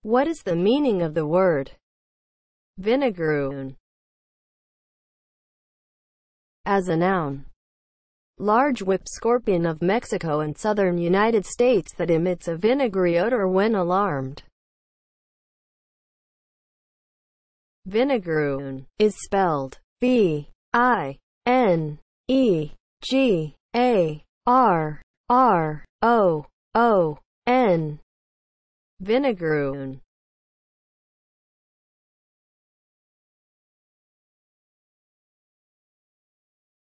What is the meaning of the word vinegarroon? As a noun, large whip scorpion of Mexico and southern United States that emits a vinegary odor when alarmed. Vinegarroon is spelled VINEGARROON. Vinegarroon.